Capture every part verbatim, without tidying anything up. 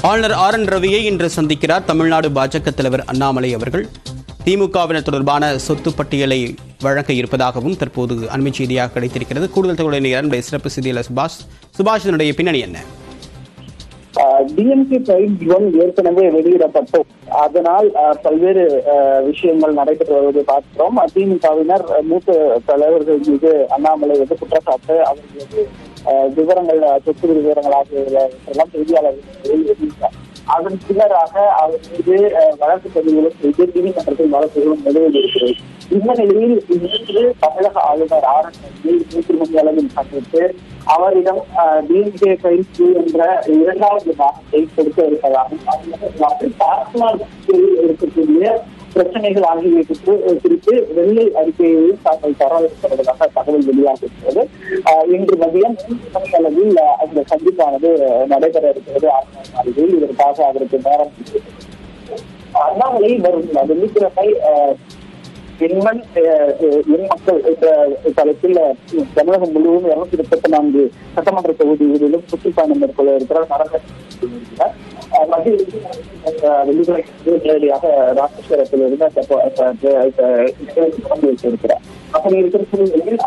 ஆளுநர் R N ரவியை இன்று சந்திக்கிறார் தமிழ்நாடு பாஜக தலைவர் அண்ணாமலை அவர்கள். திமுகவினர் தொடர்பான சொத்து பட்டியலை வழங்க இருப்பதாகவும் தற்போது அண்மை செய்தியாக கிடைத்திருக்கிறது. கூடுதல் தகவலை சிறப்பு செய்தியாளர் சுபாஷ். சுபாஷ், இதனுடைய பின்னணி என்ன? டிஎம்கே பயிற்சிகள் ஏற்கனவே வெளியிடப்பட்டோம். அதனால் பல்வேறு விஷயங்கள் நடைபெற்று வருவதை பார்க்கிறோம். திமுகவினர் மூத்த தலைவர்கள் மீது அண்ணாமலை வந்து குற்றச்சாட்டு, அவர்களது விவரங்கள், சொத்து விவரங்கள் ஆகியவற்றெல்லாம் செய்தியாளர்கள் அதன் பின்னராக அவர் மீது வழக்கு பதிவுகளும் செய்து நீதிமன்றத்தில் வழக்குகளும் நிலுவையில் இருக்கிறது. இந்த நிலையில் இன்று தமிழக ஆளுநர் ஆர் என் ரவி நூற்றி மணி அளவில் சந்தித்து அவரிடம் டிஎம்கே பயிற்சி என்ற இரண்டாவது பாகத்தை கொடுக்க இருப்பதாகவும் இருக்கக்கூடிய பிரச்சனைகள் ஆகியவற்றுக்கு குறித்து வெள்ளை அறிக்கையையும் தாங்கள் தர இருப்பதாக தகவல் வெளியாகிருக்கிறது. இன்று மதியம் மூன்று மணி அளவில் அந்த சந்திப்பானது நடைபெற இருக்கிறது. ஆளுநர் மாளிகையில் இதற்காக அவருக்கு நேரம் அண்ணாமலை வரும் வெள்ளிக்கிழமை எண்மண் எண் மக்கள் என்ற தலைப்பில் தமிழகம் முழுவதும் இருநூத்தி முப்பத்தி நான்கு சட்டமன்ற தொகுதிகளிலும் சுற்றுப்பயணம் மேற்கொள்ள இருக்கிறார். நடந்த மத்திய வெள்ளிக்கிழமை நேரடியாக ராமேஸ்வரத்தில் இருந்து வைத்திருக்கிறார். அப்படி இருக்கிற சூழ்நிலையில்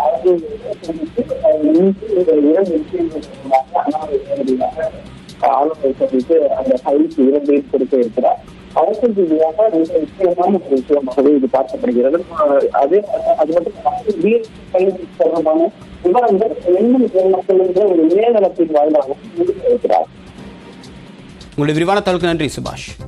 ஆளுநர் சந்தித்து அந்த பயிற்சி இரண்டையும் கொடுக்க இருக்கிறார். அரசியல் ரீதியாக மிக முக்கியமான ஒரு விஷயமாகவே இது பார்க்கப்படுகிறது. அதே அது மட்டும் தொடர்பான விவரங்கள் எண்ணும் மக்கள் என்ற ஒரு இணையதளத்தின் வாயிலாகவும் இருக்கிறார். உங்களுடைய விரிவான தகவலுக்கு நன்றி சுபாஷ்.